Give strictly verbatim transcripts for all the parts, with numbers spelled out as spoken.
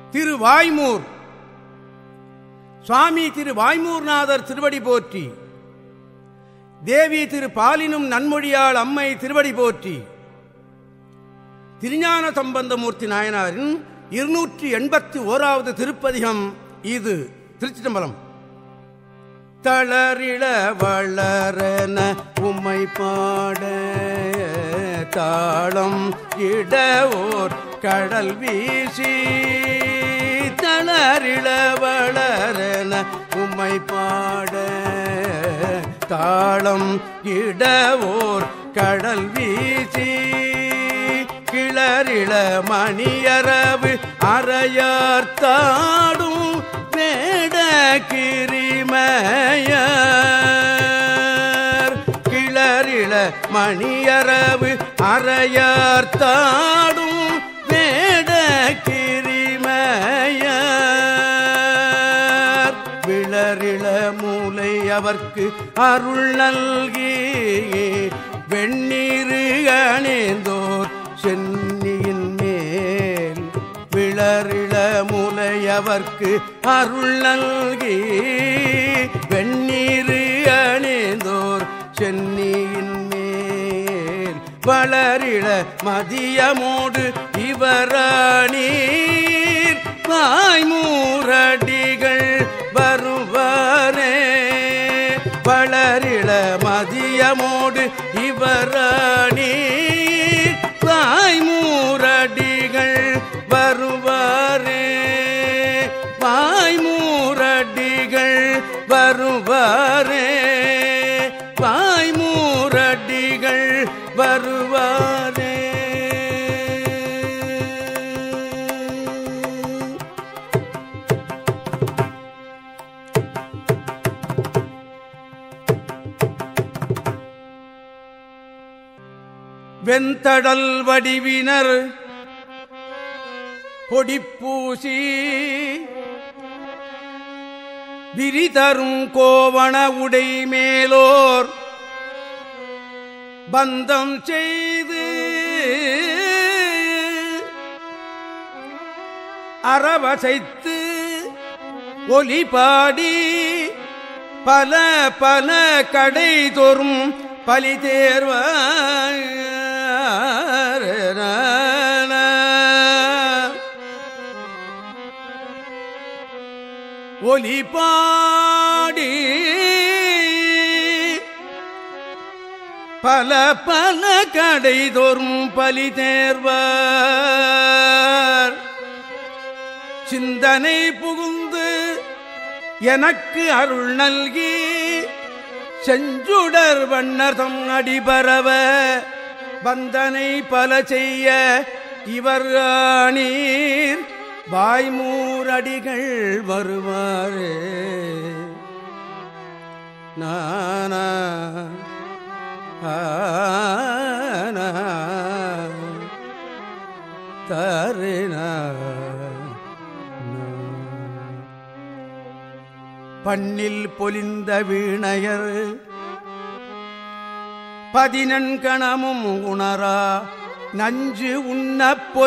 திருவாய்மூர் சுவாமி திரு வாய்மூர்நாதர் திருவடி போற்றி. தேவி திரு பாலினும் நன்மொழியாள் அம்மை திருவடி போற்றி. திருஞான சம்பந்தமூர்த்தி நாயனாரின் இருநூற்றி எண்பத்தி ஓராவது திருப்பதிகம் இது. திருச்சிதம்பரம். தளரிள வளரன உம்மை பாட தாளம் இடவோர் கடல் வீசி தளரிள வளரன உம்மை பாட தாளம் இடவோர் கடல் வீசி கிளரிள மணியரவு அறையார்த்தாடும் வேட கிரிமயர் கிளரிள மணியரவு அறையார்த்தாடும் வேட கிரிமயர் விளரிள மூலை அவர்க்கு அருள் நல்கி வெண்ணீரு அணிந்தோர் சென்னியின் மேல் விளரிள முலையவர்க்கு அருள் நல்கி வெண்ணீரு அணிந்தோர் சென்னியின் மேல் வளரிள மதியமோடு இவரானீர் வாய்மூரடிகள் வருவாரே வளரிள மதியமோடு இவரானீர் வாய்மூரடிகள் வருவாரே வாய்மூரடிகள் வருவாரே வாய்மூரடிகள் வருவாரே. வெண்தடல் வடிவினர் பொடிப்பூசி விரிதரும் கோவண உடை மேலோர் பந்தம் செய்து அரவசைத்து ஒலி பாடி பல பல கடை தோறும் பலி தேர்வாய் ஒலி பாடி பல பல கடை தோறும் பலி தேர்வார் சிந்தனை புகுந்து எனக்கு அருள் நல்கி செஞ்சுடர் வண்ணர்தம் அடிபரவ வந்தனை பல செய்ய இவர் ஆனீர் வாய்மூரடிகள் வருவாரே. நானா ஆனா தருணா பண்ணில் பொலிந்த வீணையர் பதினெண்கணமும் உணரா நஞ்சு உண்ண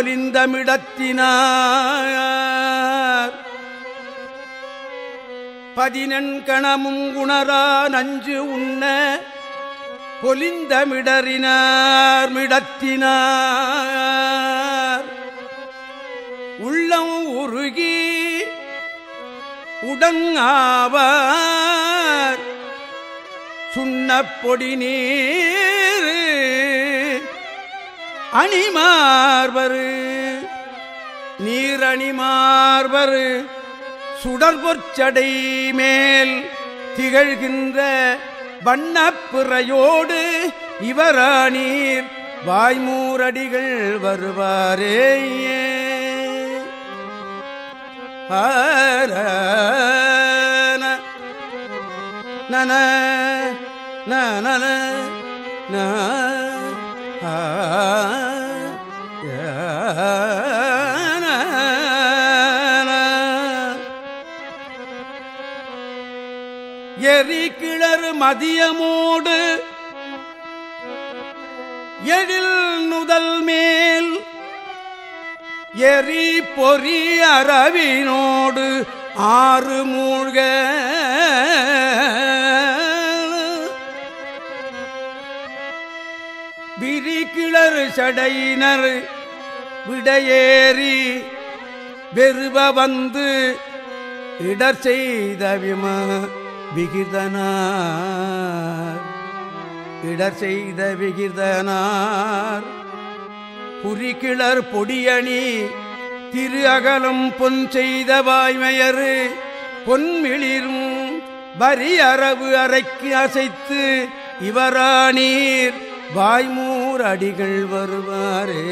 பொலிந்தமிடத்தினார் பதினெண்கணமும் உணரா நஞ்சு உண்ண பொலிந்தமிடறினார் மிடத்தினார் உள்ளம் உருகி உடங்காவார் சுண்ணப்பொடி நீர் அணிமார்வர் நீரணிமார்வர் சுடர்பொற்சடை மேல் திகழ்கின்ற வண்ணப்பிறையோடு இவரானீர் வாய்மூரடிகள் வருவாரேயே. நன நன ந எரி கிளர் மதியமோடு எழில் நுதல் மேல் எரி பொறி அரவினோடு ஆறு மூழ்க விரிகிளர் சடையினர் விடையேறி வெறுவ வந்து இடர் செய்த விம விகிதனார் இடர் செய்த விகிதனார் புரிகிளர் பொடியணி திரு அகலம் பொன் செய்த வாய்மையரு பொன்மிளிரும் வரி அரவு அறைக்கு அசைத்து இவரானீர் வாய்மூர் அடிகள் வருவாரே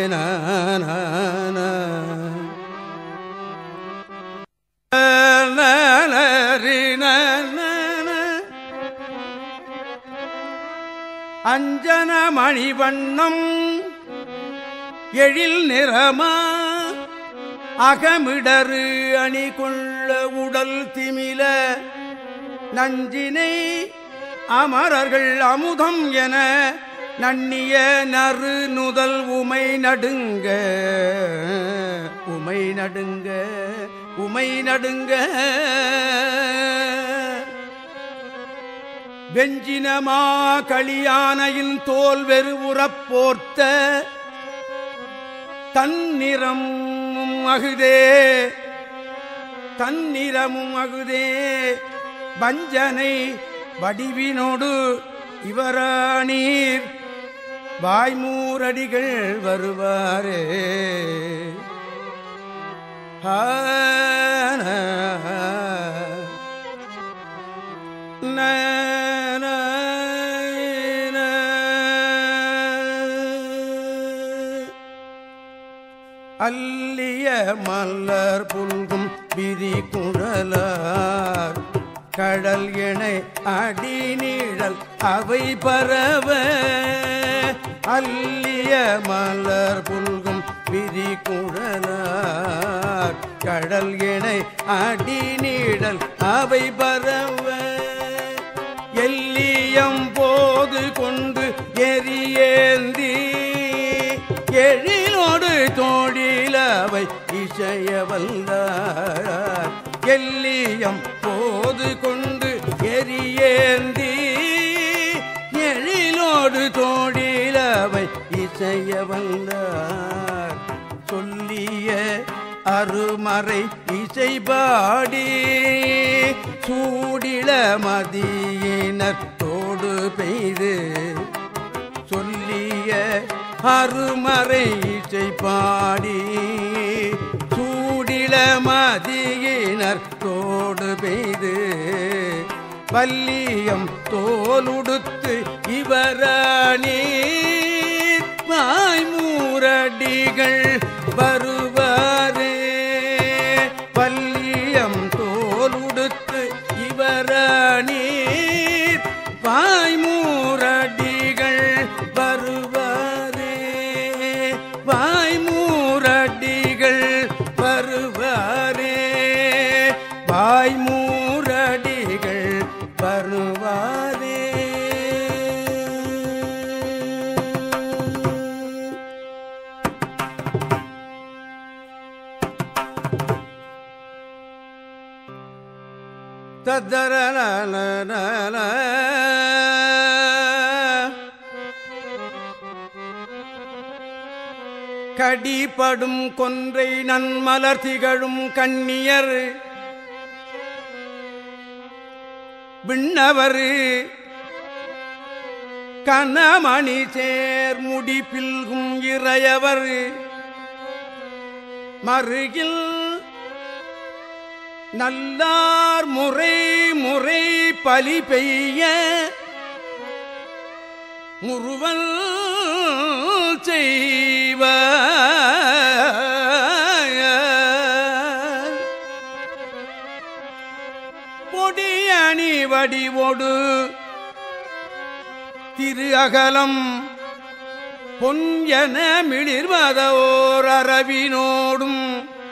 அஞ்சன மணிவண்ணம் எழில் நிறமா அகமிடரு அணி கொள்ள உடல் திமில நஞ்சினை அமரர்கள் அமுதம் என நன்னிய நறு நுதல் உமை நடுங்க உமை நடுங்க உமை நடுங்க வெஞ்சினமா களியானையின் தோல் வெறுவுறப் போர்த்த தன்னிறமும் அகுதே தன்னிறமும் அகுதே வஞ்சனை வடிவினோடு இவரானீர் வாய்மூரடிகள் வருவாரே அல்லிய மலர் புல்கும் விரி குழலார் கடல் எனை அடி நீழல் அவை பரவ அல்லிய மலர் புல்கும் விரி குழலார் கடல் எனை அடி நீழல் அவை பரவ எல்லியம் போது கொண்டு எரியேந்தி எழிலோடு தோழிலவை இசைய வல்லார் எல்லியம் போது கொண்டு எரியேந்தி எழிலோடு தோழிலவை இசைய வல்லார் சொல்லிய அருமறை இசை பாடி சூடில மதியினர் தோடு பெய்து சொல்லிய அருமறை இசை பாடி சூடில மதியினர் தோடு பெய்து வல்லியம் தோலுடுத்து இவரானீர் வாய்மூரடிகள் வருவாரே வல்லியம் தோலுடுத்து இவரானீர் வாய்மூரடிகள் வருவாரே வாய்மூரடிகள் வருவாரே வாய்மூரடிகள் வருவாரே தத்தரன கடிபடும் கொன்றை நன்மலர் திகழும் கண்ணியர் விண்ணவர் கனமணி சேர் முடி பில்கும் இறையவர் மருகில் நல்லார் முறை முறை பலி பெய்ய முறுவல் செய்வ பொடியணி வடிவோடு திரு அகலம் பொன் என மிளிர்வதோர் அரவினோடும்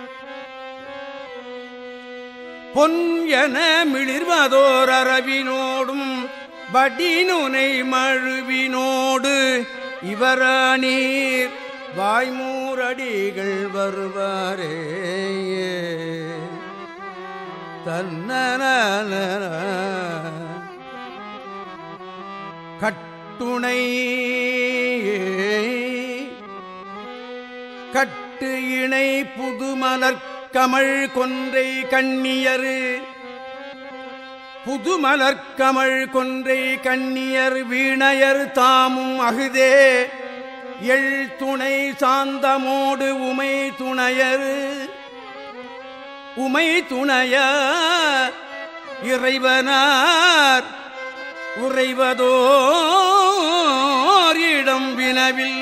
பொன் என மிளிர்வதோர் அரவினோடும் வடிநுனை மழுவினோடு இவரானீர் வாய்மூரடிகள் வருவாரே தன்னன கட்டுணை கட்டு இணை புதுமலர் கமழ் கொன்றை கண்ணியரு புதுமலர் கமழ் கொன்றை கண்ணியர் வீணையர் தாமும் அகுதே எள் துணை சாந்தமோடு உமை துணையர் உமை துணைய இறைவனார் உறைவதோர் இடம் வினவில்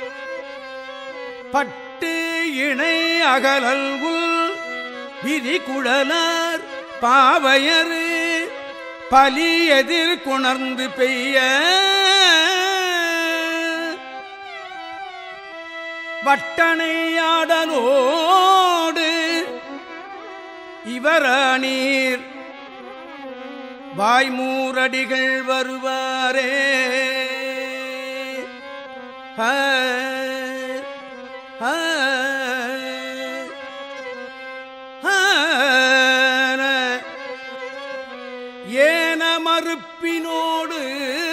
பட்டு இணை அகலல் உள் விதி குழலார் பாவையரு பலி எதிர் கொணர்ந்து பெய்ய வட்டணையாடலோடு இவரானீர் வாய்மூரடிகள் வருவாரே ஏன மறுப்பினோடு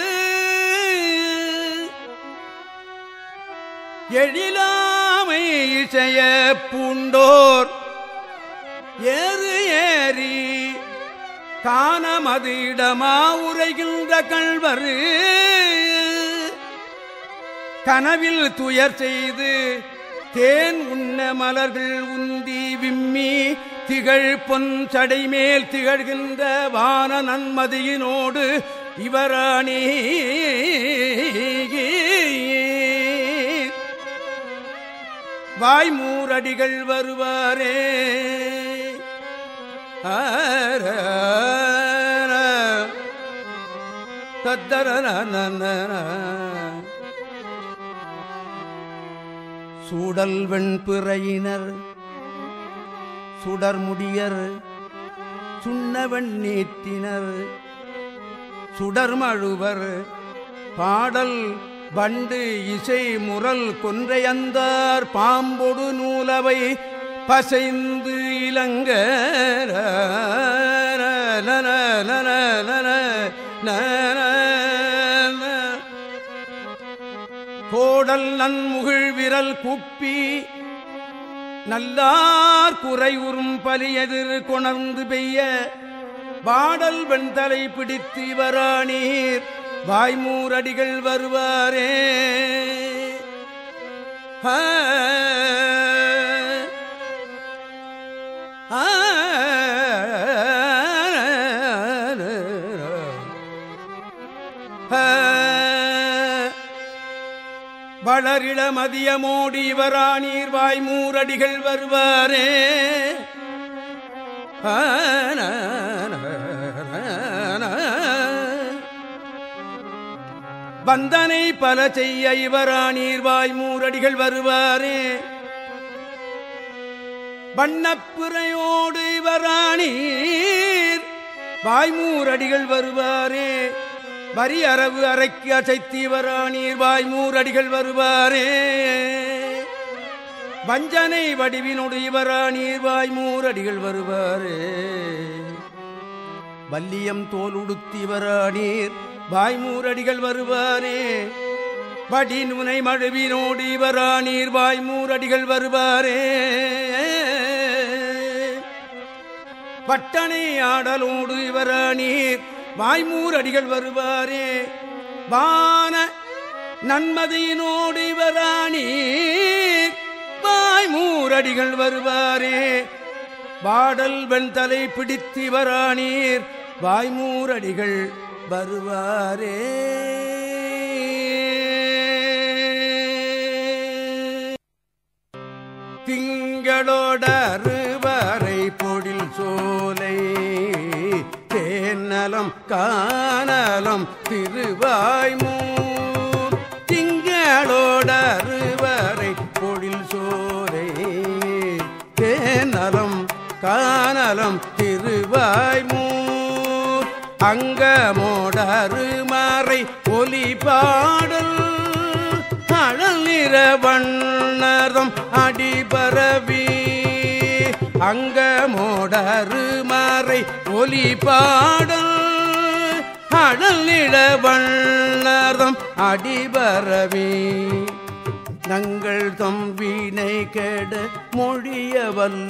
எழிலாமை இசைய பூண்டோர் ஏறு ஏறி காணமது இடமா உரைகின்ற கள்வரு கனவில் துயர் செய்து தேன் உண்ண மலர்கள் உந்தி விம்மி திகழ் பொன் சடைமேல் திகழ்கின்ற வான நன்மதியினோடு இவராணி வாய்மூரடிகள் வருவாரே தத்தரன சூடல் வெண்பிறையினர் சுடர்முடியர் சுண்ணவன் நீட்டினர் சுடர்மழுவர் பாடல் வண்டு இசை முரல் கொன்றையந்தார் பாம்பொடு நூலவை பசைந்து இலங்க கோடல் நன்முகிழ் விரல் குப்பி நல்லார் குறை உறும் பலி எதிர் கொணர்ந்து பெய்ய பாடல் வெண்தலை பிடித்து வராணீர் வாய்மூரடிகள் வருவாரே வளரிள மதியமோடி வராணீர் வாய்மூரடிகள் வருவாரே வந்தனை பல செய்ய இவராணீர் வாய்மூரடிகள் வருவாரே வண்ணப்புறையோடு இவராணீர் வாய்மூரடிகள் வருவாரே வரி அரவு அரைக்கு அசைத்து இவராணீர் வாய்மூரடிகள் வருவாரே வஞ்சனை வடிவினோடு இவராணீர் வாய்மூரடிகள் வருவாரே வல்லியம் தோல் உடுத்தி இவராணீர் வாய்மூரடிகள் வருவாரே வடி நுனை மழுவினோடு இவராணீர் வாய்மூரடிகள் வருவாரே பட்டனை ஆடலோடு இவராணீர் வாய்மூரடிகள் வருவாரே வான நன்மதியினோடு இவராணீர் வாய்மூரடிகள் வருவாரே பாடல் வெண்தலை பிடித்து இவராணீர் வாய்மூரடிகள் வருவாரே திங்களோடருவரை பொழில் சோலை தேனலம் காணலம் திருவாய்மூர் திங்களோடருவரை பொழில் சோலை தேனலம் காணலம் திருவாய்மூர் அங்கமோடருமறை ஒலி பாடல் அழல் நிறவண்ணர்தம் அடிபரவி அங்கமோடரு மறை ஒலி பாடல் அடல் நிறவண்ணர்தம் அடிபரவி நங்கள் தம்பினை கெட மொழியவல்ல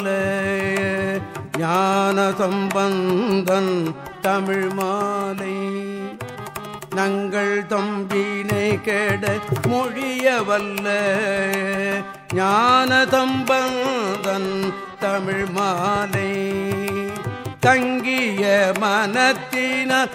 ஞான சம்பந்தன் தமிழ் மாலை நங்கள் தம்பினை கெட மொழியவல்ல ஞான சம்பந்தன் தமிழ் மாலை தங்கிய மனத்தினர்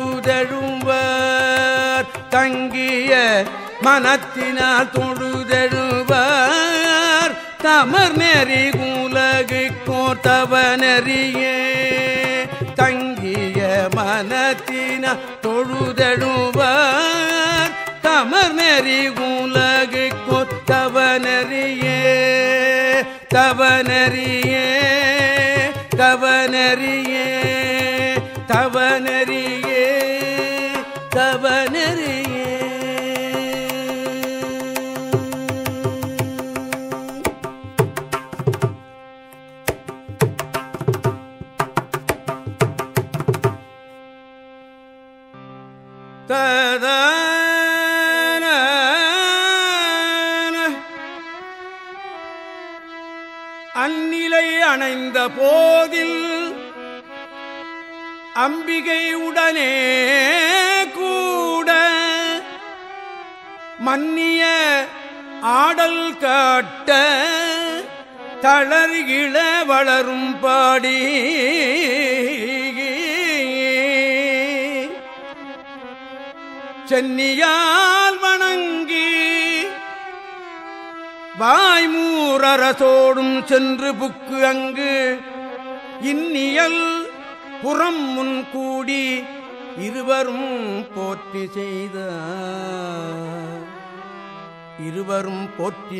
தொழுதழுவர் தங்கிய மனத்தினால் தொழுதழுவர் தமர் நெறி உலகு கோத்தவ நெறியே தங்கிய மனத்தினால் தொழுதழுவர் தமர் நெறி உலகு கோத்தவ நெறியே தவ நெறியே தவ நெறியே தவ நெறியே தவ நெறியே அந்நிலை அணைந்த போதில் அம்பிகை உடனே கூட மன்னிய ஆடல் காட்ட தளர்கிழ வளரும் பாடி சென்னியால் வணங்கி வாய்மூரரசோடும் சென்று புக்கு அங்கு இன்னியல் புறம் முன் கூடி இருவரும் போற்றி செய்தார் இருவரும் போற்றி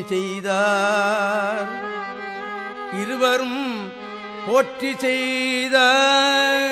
செய்தார் இருவரும் போற்றி செய்தார்